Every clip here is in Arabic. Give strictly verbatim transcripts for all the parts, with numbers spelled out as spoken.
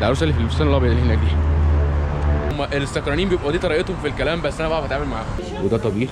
العروسه اللي في الفستان الابيض اللي هناك دي. هم الاسكرانيين بيبقوا دي طريقتهم في الكلام، بس انا بعرف اتعامل معاهم. وده طبيخ،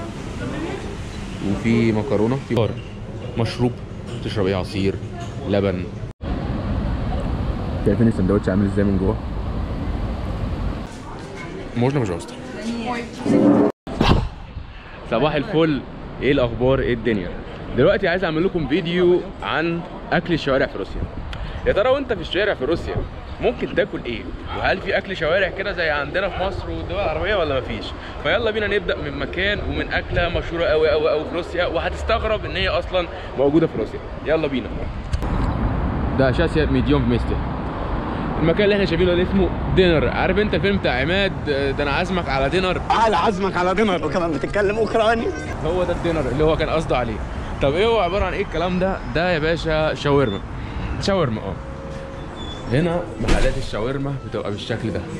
وفي مكرونه، في بار مشروب تشرب ايه، عصير، لبن. شايفين السندوتش عامل ازاي من جوه؟ можно пожалуйста. صباح الفل، ايه الاخبار، ايه الدنيا؟ دلوقتي عايز اعمل لكم فيديو عن اكل الشوارع في روسيا. يا ترى وانت في الشارع في روسيا ممكن تاكل ايه؟ وهل في اكل شوارع كده زي عندنا في مصر والدول العربيه ولا مفيش؟ فيلا بينا نبدا من مكان ومن اكله مشهوره قوي قوي قوي في روسيا، وهتستغرب ان هي اصلا موجوده في روسيا. يلا بينا. ده شاسيا ميديوم ميستي. المكان اللي احنا شايفينه ده اسمه دينر. عارف انت الفيلم بتاع عماد ده انا عازمك على دينر؟ على عزمك على دينر، وكمان بتتكلم اوكراني. هو ده الدينر اللي هو كان قصده عليه. طب ايه هو عباره عن ايه الكلام ده؟ ده يا باشا شاورما. شاورما اه. هنا محلات الشاورما بتبقى بالشكل ده.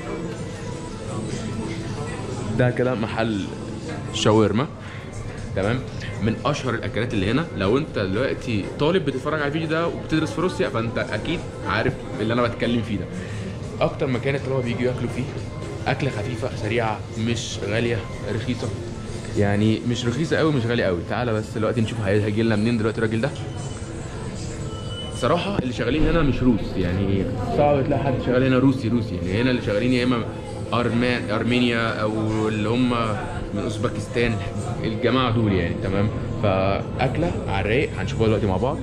ده كده محل شاورما، تمام؟ من اشهر الاكلات اللي هنا. لو انت دلوقتي طالب بتتفرج على الفيديو ده وبتدرس في روسيا فانت اكيد عارف اللي انا بتكلم فيه ده. اكتر مكان الطلبه بييجوا ياكلوا فيه اكله خفيفه سريعه، مش غاليه، رخيصه. يعني مش رخيصه قوي مش غاليه قوي. تعالى بس دلوقتي نشوف هيجي لنا منين دلوقتي الراجل ده. صراحه اللي شغالين هنا مش روس، يعني صعب تلاقي حد شغال هنا روسي روسي. يعني هنا اللي شغالين يا اما أرمان ارمينيا او اللي هم من اوزبكستان، الجماعه دول يعني، تمام؟ فاكله على الرايق هنشوفها دلوقتي مع بعض.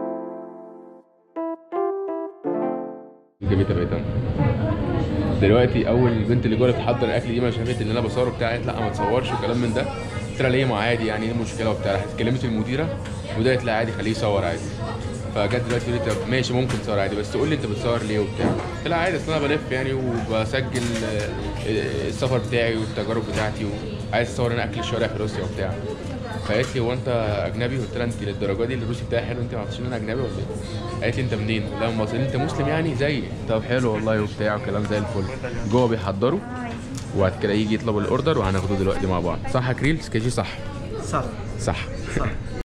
جبتها بقيت دلوقتي اول البنت اللي جوه بتحضر الاكل دي ما شافت ان انا بصور وبتاع، قالت لا ما تصورش وكلام من ده. قلت لها ليه؟ ما عادي يعني، ايه المشكله وبتاع. راحت كلمت المديره والمديره قالت لا عادي خليه يصور عادي. فجت دلوقتي تقول لي طب ماشي ممكن تصور عادي، بس تقول لي انت بتصور ليه وبتاع. قلت لها عادي اصل انا بلف يعني وبسجل السفر بتاعي والتجارب بتاعتي وعايز اصور انا اكل الشوارع في روسيا وبتاع. فقالت لي هو انت اجنبي؟ قلت لها انت للدرجه دي الروسي بتاعي حلو انت ما عرفتش ان انا اجنبي ولا ايه؟ قالت لي انت منين؟ لا من مصر. انت مسلم يعني زيي؟ طب حلو والله وبتاع وكلام زي الفل. جوه بيحضروا وبعد كده يجي يطلب الاوردر وهناخده دلوقتي مع بعض. صح يا كريل؟ سكيجي صح؟ صح صح صح.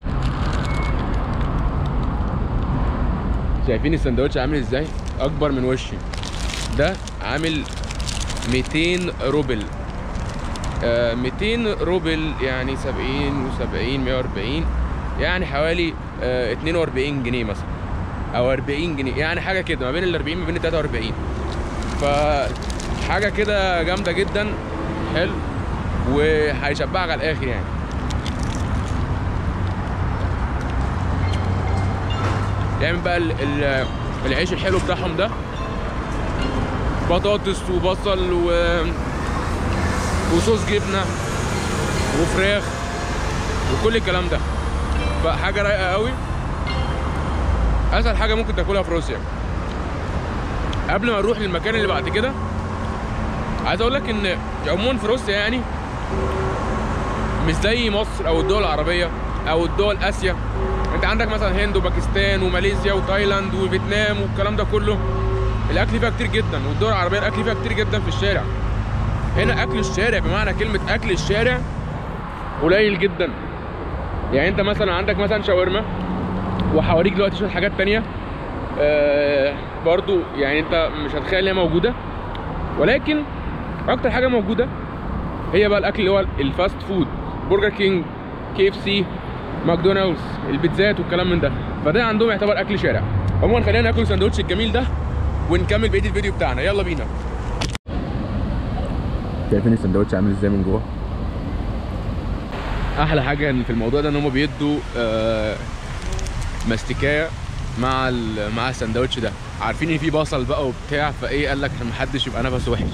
شايفين السندوتش عامل ازاي؟ اكبر من وشي. ده عامل ميتين روبل. آه ميتين روبل يعني سبعين وسبعين مية واربعين، يعني حوالي آه اتنين واربعين جنيه مثلا او اربعين جنيه، يعني حاجه كده ما بين ال اربعين ما بين ال تلاته واربعين. فحاجه كده جامده جدا، حلو وهيشبعك على الاخر يعني. يعمل بقى ال ال العيش الحلو بتاعهم ده، بطاطس وبصل و وصوص جبنه وفراخ وكل الكلام ده. فحاجه رايقه قوي، اسهل حاجه ممكن تاكلها في روسيا. قبل ما نروح للمكان اللي بعد كده عايز اقول لك ان عموما في روسيا يعني مش زي مصر او الدول العربيه او الدول اسيا. انت عندك مثلا هند وباكستان وماليزيا وتايلاند وفيتنام والكلام ده كله، الاكل فيها كتير جدا، والدول العربيه الاكل فيها كتير جدا في الشارع. هنا اكل الشارع بمعنى كلمه اكل الشارع قليل جدا. يعني انت مثلا عندك مثلا شاورما، وحواليك دلوقتي شويه حاجات تانيه آه برضو يعني انت مش هتخيل هي موجوده، ولكن اكتر حاجه موجوده هي بقى الاكل اللي هو الفاست فود، برجر كينج، كي اف سي، ماكدونالدز، البيتزات والكلام من ده. فده عندهم يعتبر اكل شارع. عموما خلينا ناكل الساندوتش الجميل ده ونكمل بقيه الفيديو بتاعنا. يلا بينا. شايفين الساندوتش عامل ازاي من جوه؟ احلى حاجه ان في الموضوع ده ان هم بيدوا آه ماستيكايه مع مع الساندوتش ده. عارفين ان فيه بصل بقى وبتاع، فايه قال لك عشان محدش يبقى نفسه وحش.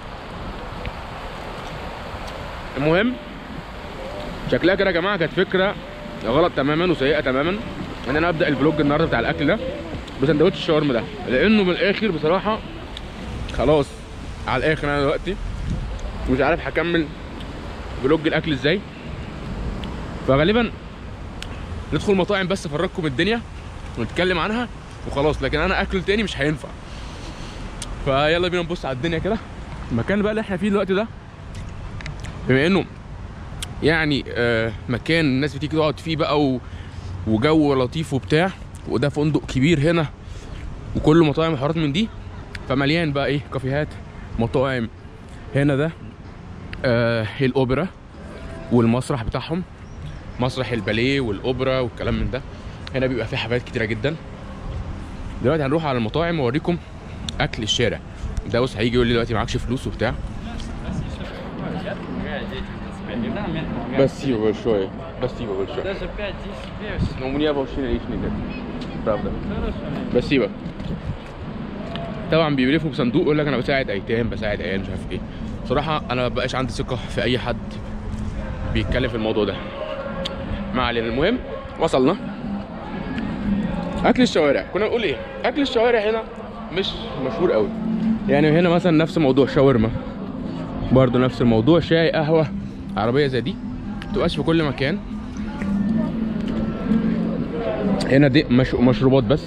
المهم شكلها كده يا جماعه كانت فكره غلط تماما وسيئه تماما ان انا ابدا الفلوج النهارده بتاع الاكل ده بسندوتش الشاورما ده، لانه من الاخر بصراحه خلاص على الاخر انا دلوقتي مش عارف هكمل فلوج الاكل ازاي. فغالبا ندخل مطاعم بس افرجكم الدنيا ونتكلم عنها وخلاص، لكن انا اكل تاني مش هينفع. فيلا بينا نبص على الدنيا كده. المكان بقى اللي احنا فيه دلوقتي ده بما انه يعني آه مكان الناس بتيجي تقعد فيه بقى و... وجو لطيف وبتاع، وده فندق كبير هنا وكله مطاعم وحوارات من دي، فمليان بقى ايه كافيهات مطاعم. هنا ده آه الاوبرا والمسرح بتاعهم، مسرح الباليه والاوبرا والكلام من ده. هنا بيبقى فيه حفلات كتيره جدا. دلوقتي هنروح على المطاعم واوريكم اكل الشارع. ده بص هيجي يقول لي دلوقتي معكش فلوس وبتاع. Спасибо большое. Спасибо большое. Даже пять десять. Но у меня вообще лишний нет. Правда. Спасибо. طبعا بيلفوا بصندوق يقول لك انا بساعد ايتام بساعد عيال مش عارف ايه. صراحه انا ما بقاش عندي ثقه في اي حد بيتكلم في الموضوع ده. ما علينا. المهم وصلنا اكل الشوارع. كنا بنقول ايه؟ اكل الشوارع هنا مش مشهور قوي. يعني هنا مثلا نفس موضوع شاورما، برضو نفس الموضوع، شاي قهوه عربيه زي دي متبقاش في كل مكان. هنا دي مش... مشروبات بس.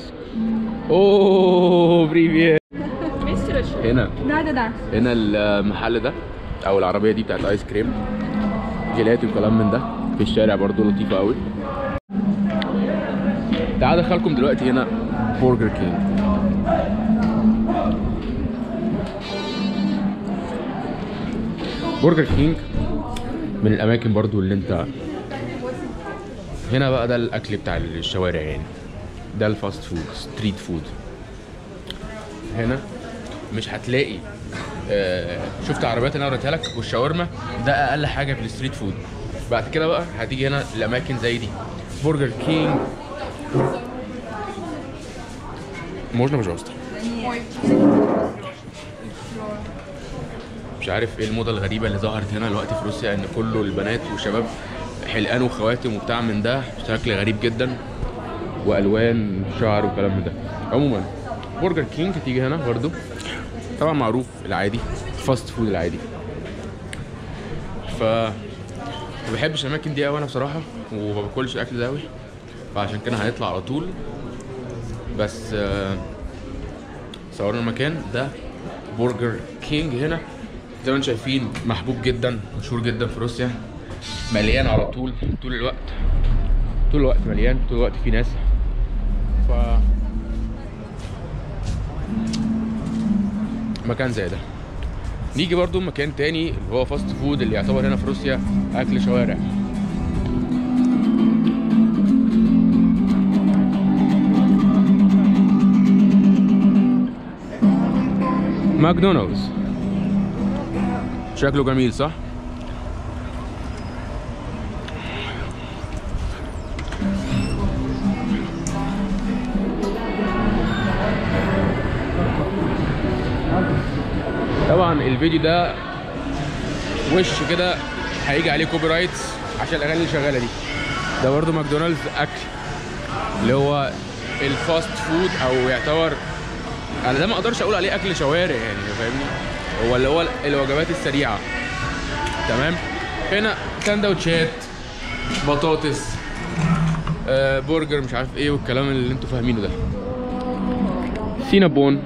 اوه بريفيت. هنا Да, да, да. هنا المحل ده او العربيه دي بتاعت ايس كريم جيلاتي وكلام من ده في الشارع برضو لطيفه قوي. تعال ادخلكم دلوقتي هنا برجر كينج. برجر كينج من الاماكن برضو اللي انت هنا بقى ده الاكل بتاع الشوارع يعني. ده الفاست فود ستريت فود. هنا مش هتلاقي آه شفت عربيات انا وريتها لك والشاورما ده اقل حاجه في الستريت فود. بعد كده بقى هتيجي هنا الاماكن زي دي برجر كينج. можно пожалуйста؟ مش عارف ايه الموضه الغريبه اللي ظهرت هنا دلوقتي في روسيا، ان كله البنات والشباب حلقان وخواتم وبتاع من ده بشكل غريب جدا، والوان شعر وكلام من ده. عموما برجر كينج تيجي هنا برضو طبعا معروف العادي فاست فود العادي. ف ما بحبش الاماكن دي قوي انا بصراحه، وما باكلش الاكل ده قوي، فعشان كده هنطلع على طول. بس آه صورنا المكان ده برجر كينج. هنا زي ما انتم شايفين محبوب جدا مشهور جدا في روسيا، مليان على طول طول الوقت طول الوقت مليان طول الوقت في ناس. ف مكان زي ده. نيجي برضو مكان تاني اللي هو فاست فود اللي يعتبر هنا في روسيا اكل شوارع. ماكدونالدز. شكله جميل صح؟ طبعا الفيديو ده وش كده هيجي عليه كوبي رايتس عشان الاغاني اللي شغاله دي. ده برضه ماكدونالدز اكل اللي هو الفاست فود، او يعتبر انا ده ما اقدرش اقول عليه اكل شوارع يعني فاهمني، هو اللي هو الوجبات السريعه. تمام. هنا سندوتشات بطاطس آه برجر مش عارف ايه والكلام اللي انتوا فاهمينه ده. سينابون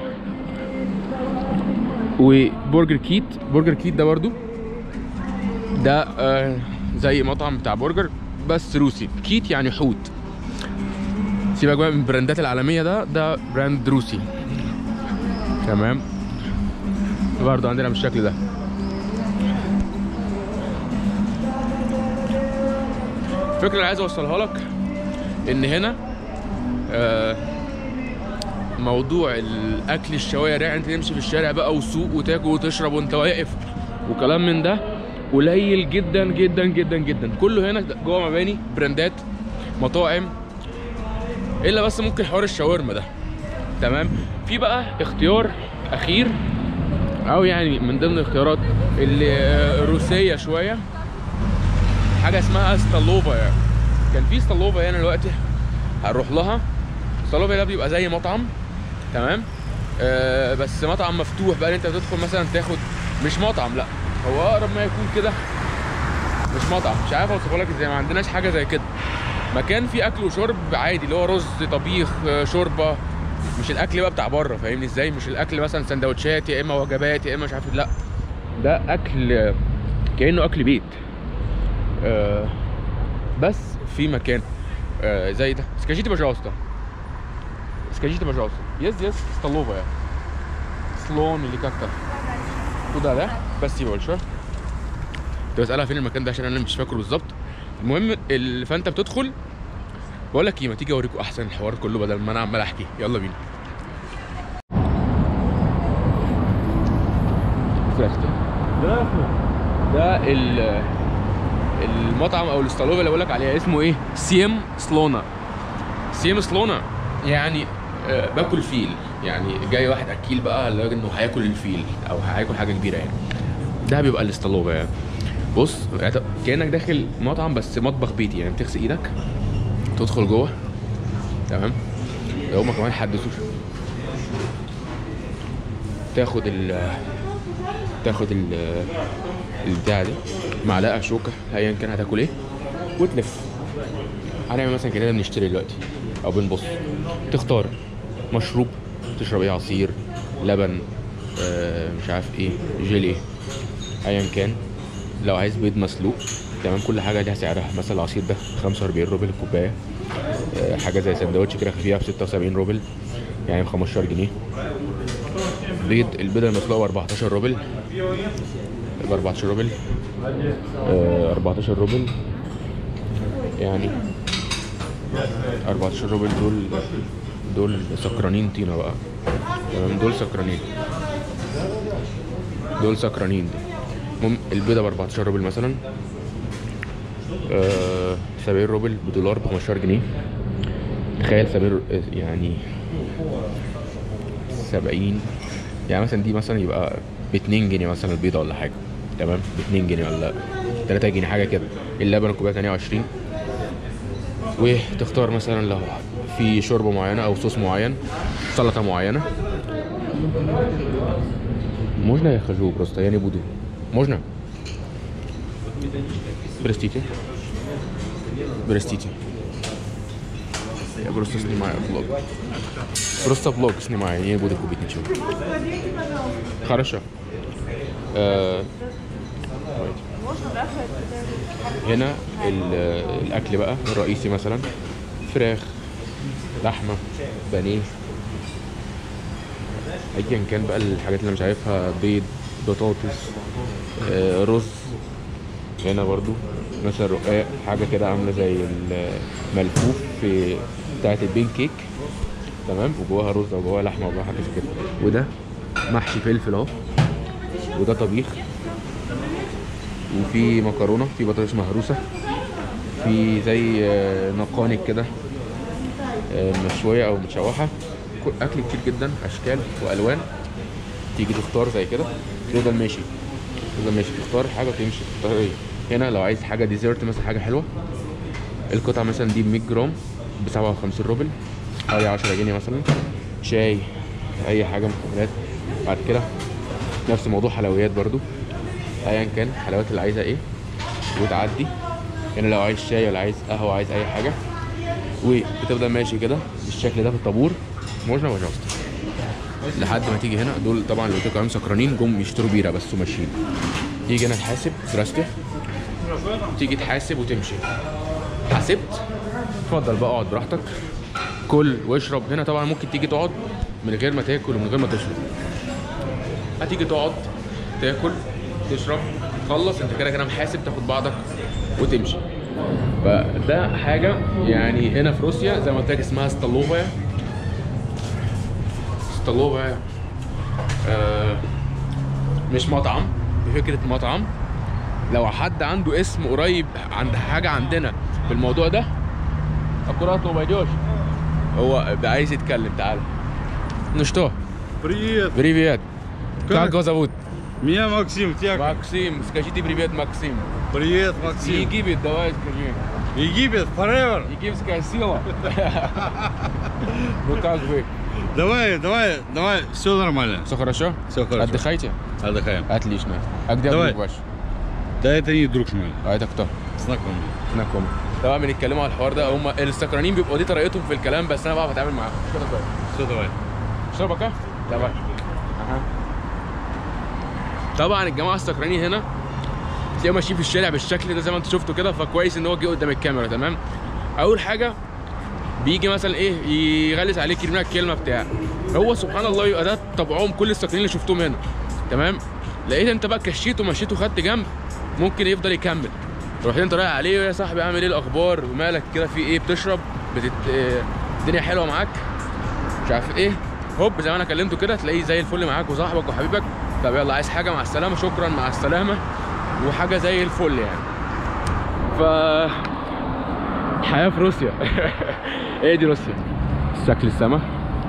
وبرجر كيت. برجر كيت ده برضو ده آه زي مطعم بتاع برجر بس روسي. كيت يعني حوت. سيبك بقى من البراندات العالميه، ده ده براند روسي. تمام. برضو عندنا بالشكل ده. الفكره اللي عايز اوصلها لك ان هنا آه موضوع الاكل الشوارع، انت تمشي في الشارع بقى وسوق وتاكل وتشرب وانت واقف وكلام من ده قليل جدا جدا جدا جدا. كله هنا جوه مباني براندات مطاعم، الا بس ممكن حوار الشاورما ده. تمام. في بقى اختيار اخير او يعني من ضمن الاختيارات اللي روسيه شويه، حاجه اسمها ستالوفا. يعني كان في ستالوفا هنا دلوقتي هنروح لها. ستالوفا ده بيبقى زي مطعم. تمام. آه بس مطعم مفتوح بقى، انت بتدخل مثلا تاخد مش مطعم، لا هو اقرب ما يكون كده مش مطعم، مش عارف اوصفها لك ازاي، ما عندناش حاجه زي كده. مكان فيه اكل وشرب عادي اللي هو رز طبيخ شوربه، مش الاكل بقى بتاع بره فاهمني ازاي، مش الاكل مثلا سندوتشات يا اما وجبات يا اما مش عارف، لا ده اكل كانه اكل بيت. آه بس في مكان آه زي ده. Скажите, пожалуйста. Скажите, пожалуйста. Есть здесь столовая? سلون اللي كاكتا وده ده بس يبقى شويه. كنت بسألها فين المكان ده عشان انا مش فاكره بالظبط. المهم ال... فانت بتدخل. بقول لك ايه، ما تيجي اوريكم احسن الحوار كله بدل ما انا عمال احكي. يلا بينا. ده ال المطعم او الاستالوفا اللي بقول لك عليها اسمه ايه؟ سيم سلونا. سيم سلونا يعني آه باكل فيل، يعني جاي واحد اكيل بقى لدرجه انه هياكل الفيل او هياكل حاجه كبيره يعني. ده بيبقى الاستالوفا يعني. بص كانك داخل مطعم بس مطبخ بيتي، يعني بتغسل ايدك تدخل جوه تمام. هما كمان حدثوش تاخد ال تاخد ال البتاع دي معلقه شوكه ايا كان هتاكل ايه وتلف. هنعمل مثلا كده بنشتري دلوقتي او بنبص تختار مشروب تشرب ايه، عصير لبن آه مش عارف ايه جيلي ايا كان. لو عايز بيض مسلوق تمام، كل حاجه ليها سعرها. مثلا العصير ده خمسة وأربعين روبل الكوبايه، آه حاجه زي سندوتش كده خفيفه ب ستة وسبعين روبل يعني ب خمستاشر جنيه. بيض البيضه المسلوقه ب أربعتاشر روبل ب أربعتاشر روبل آه أربعتاشر روبل يعني أربعتاشر روبل. دول دول سكرانين طينه بقى تمام، دول سكرانين دول سكرانين دي. المهم البيضه ب أربعتاشر روبل مثلا آه سبعين روبل بدولار ب خمستاشر جنيه. تخيل سبعين يعني سبعين يعني مثلا دي مثلا يبقى ب اتنين جنيه مثلا البيضه ولا حاجه تمام، ب اتنين جنيه ولا تلاتة جنيه حاجه كده. اللبن الكوبايه تمانية وعشرين. وتختار مثلا لو في شوربه معينه او صوص معين سلطه معينه. Можно я хожу просто, я не буду. Можно? Простите. Простите. Я просто снимаю влог. Просто влог снимаю, я не буду купить ничего. Хорошо. آه... هنا الاكل بقى الرئيسي مثلا فراخ لحمه بانيه ايا كان بقى الحاجات اللي مش عارفها، بيض بطاطس آه، رز. هنا برضو مثلا رقاق حاجه كده عامله زي الملفوف في بتاعه البين كيك تمام، وجواها رز او جواها لحمه او جواها حاجه زي كده. وده محشي فلفل اهو، وده طبيخ، وفي مكرونه، في بطاطس مهروسه، في زي نقانق كده مشويه او متشوحه. اكل كتير جدا اشكال والوان. تيجي تختار زي كده تفضل ماشي تفضل ماشي تختار حاجه وتمشي تختار ايه. هنا لو عايز حاجه ديزرت مثلا حاجه حلوه، القطعه مثلا دي مية جرام ب سبعة وخمسين روبل حوالي عشرة جنيه مثلا. شاي اي حاجه مكملات. بعد كده نفس الموضوع حلويات برضو ايا كان الحلويات اللي عايزها ايه وتعدي. هنا لو عايز شاي ولا عايز قهوه عايز اي حاجه، وبتفضل ماشي كده بالشكل ده في الطابور موجنا وجاست لحد ما تيجي هنا. دول طبعا اللي قلت لكم عليهم سكرانين جم يشتروا بيره بس وماشيين. تيجي هنا تحاسب دراسته، تيجي تحاسب وتمشي. حاسبت اتفضل بقى اقعد براحتك كل واشرب. هنا طبعا ممكن تيجي تقعد من غير ما تاكل ومن غير ما تشرب. هتيجي تقعد تاكل تشرب تخلص انت كده كده محاسب، تاخد بعضك وتمشي. فده حاجه يعني هنا في روسيا زي ما قلت لك اسمها ستالوفا. ستالوفا آه مش مطعم بفكره مطعم. لو حد عنده اسم قريب عند حاجه عندنا في الموضوع ده اكوراته ما يجوش هو عايز يتكلم. تعال Ну что? Привет. Привет. Как вас зовут? Меня Максим. Тебя как? Максим. Скажите привет, Максим. Привет, Максим. Египет, давай скажи. Египет, forever. Египетская сила. Ну как вы? Давай, давай, давай, все нормально. Все хорошо? Все хорошо. Отдыхаете? Отдыхаем. Отлично. А где Давай. друг ваш? Да это не друг мой. А это кто? Знакомый. знакомый. طبعا بنتكلموا على الحوار ده. هم السكرانين بيبقوا دي طريقتهم في الكلام، بس انا بعرف اتعامل معاهم كده كويس. Все, давай. شربك ها؟ давай. اها. طبعا الجماعه السكرانين هنا تلاقيهم ماشيين في الشارع بالشكل ده زي ما انتوا شفتوا كده، فكويس ان هو جه قدام الكاميرا تمام. اول حاجه بيجي مثلا ايه يغلس عليك، يرمي لك كلمه بتاع. هو سبحان الله يبقى ده طبعهم كل الساكنين اللي شفتهم هنا، تمام. لقيت انت بقى كشيت ومشيت وخدت جنب، ممكن يفضل يكمل. رحت انت رايح عليه يا صاحبي عامل ايه الاخبار ومالك كده في ايه، بتشرب بتت... اه... الدنيا حلوه معاك مش عارف ايه، هوب زي ما انا كلمته كده تلاقيه زي الفل معاك وصاحبك وحبيبك. طب يلا عايز حاجه، مع السلامه، شكرا مع السلامه، وحاجه زي الفل يعني. ف حياه في روسيا. ايه دي روسيا، شكل السما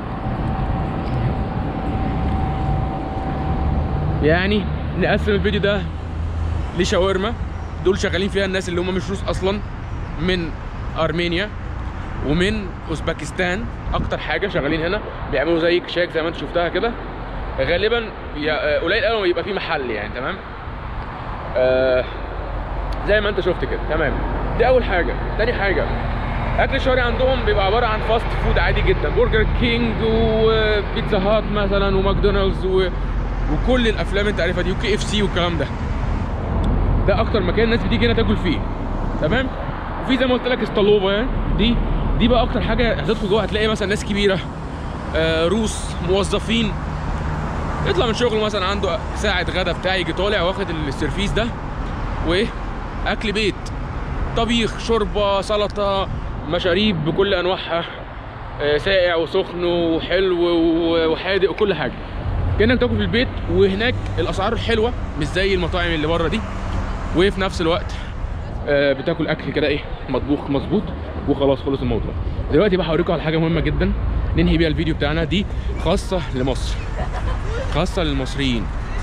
يعني. نقسم الفيديو ده لشاورما، دول شغالين فيها الناس اللي هم مش روس اصلا، من ارمينيا ومن اوزبكستان اكتر حاجه شغالين هنا، بيعملوا زي كشاك زي ما انت شفتها كده. غالبا قليل قوي ما يبقى في محل يعني، تمام. آه زي ما انت شفت كده، تمام. دي اول حاجه. تاني حاجه، اكل الشوارع عندهم بيبقى عباره عن فاست فود عادي جدا، برجر كينج وبيتزا هات مثلا وماكدونالدز و... وكل الافلام انت عارفها دي، وكي اف سي والكلام ده. ده اكتر مكان الناس بتيجي هنا تاكل فيه، تمام. وفي زي ما قلت لك ستالوفا يعني، دي دي بقى اكتر حاجه. هتدخل جوه هتلاقي مثلا ناس كبيره، آه روس موظفين، يطلع من شغله مثلا عنده ساعه غدا بتاع، يجي طالع واخد السيرفيس ده، وايه اكل بيت، طبيخ، شوربه، سلطه، مشاريب بكل انواعها، آه ساقع وسخن وحلو وحادق وكل حاجه، كانك تاكل في البيت. وهناك الاسعار حلوه مش زي المطاعم اللي بره دي، وفي نفس الوقت آه بتاكل اكل كده ايه مطبوخ مظبوط، وخلاص خلص الموضوع. دلوقتي بقى هوريكم على حاجه مهمه جدا ننهي بيها الفيديو بتاعنا، دي خاصه لمصر، خاصه للمصريين.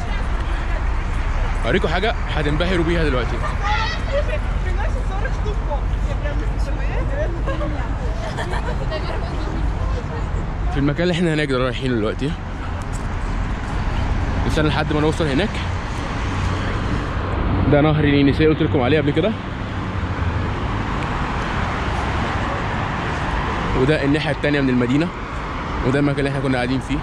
هوريكم حاجه هتنبهروا بيها دلوقتي. في المكان اللي احنا هناك ده رايحين دلوقتي، نستنى لحد ما نوصل هناك. ده نهر الينيسيه قلت لكم عليه قبل كده، وده الناحيه الثانيه من المدينه، وده المكان اللي احنا كنا قاعدين فيه.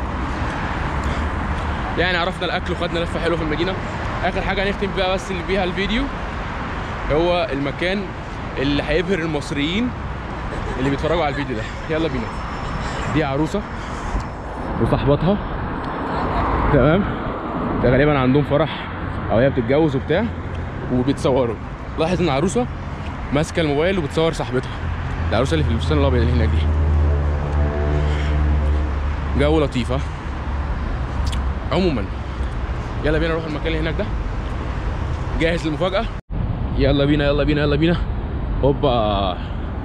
يعني عرفنا الاكل وخدنا لفه حلوه في المدينه. اخر حاجه هنختم بيها بس اللي بيها الفيديو هو المكان اللي هيبهر المصريين اللي بيتفرجوا على الفيديو ده. يلا بينا. دي عروسه وصاحبتها، تمام. ده غالبا عندهم فرح او هي بتتجوز وبتاع وبيتصوروا. لاحظ ان العروسه ماسكه الموبايل وبتصور صاحبتها، العروسه اللي في الفستان الابيض اللي هناك دي. جو لطيفه عموما. يلا بينا نروح المكان اللي هناك ده. جاهز للمفاجاه؟ يلا بينا يلا بينا يلا بينا. هوبا.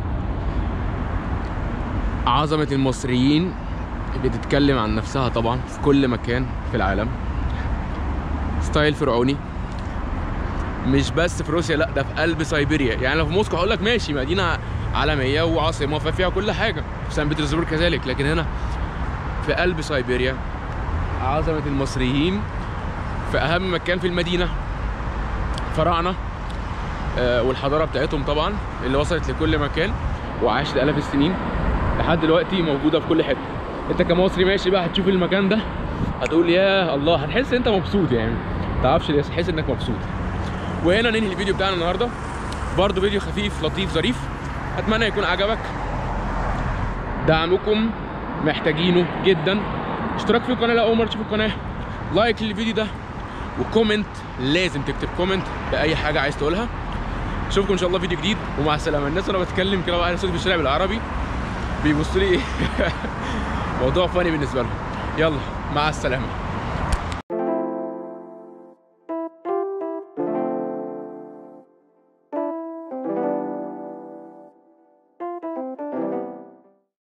عظمه المصريين بتتكلم عن نفسها طبعا في كل مكان في العالم. ستايل فرعوني، مش بس في روسيا، لا ده في قلب سيبيريا. يعني لو في موسكو هقول لك ماشي مدينه عالميه وعاصمه فيها كل حاجه، في سان بطرسبرغ كذلك، لكن هنا في قلب سيبيريا. عظمه المصريين في اهم مكان في المدينه، فراعنه آه والحضاره بتاعتهم طبعا اللي وصلت لكل مكان وعاشت الاف السنين لحد دلوقتي موجوده في كل حته. انت كمصري ماشي بقى هتشوف المكان ده هتقول يا الله، هتحس انت مبسوط يعني، ما تعرفش ليه، تحس انك مبسوط. وهنا ننهي الفيديو بتاعنا النهارده، برضو فيديو خفيف لطيف ظريف، اتمنى يكون عجبك. دعمكم محتاجينه جدا. اشتراك في القناه لو اول مره تشوف القناه، لايك للفيديو ده، وكومنت، لازم تكتب كومنت باي حاجه عايز تقولها. اشوفكم ان شاء الله فيديو جديد، ومع السلامه. الناس وانا بتكلم كده وقاعد صوتي في الشارع بالعربي بيبصوا لي موضوع فاني بالنسبه لهم. يلا مع السلامه.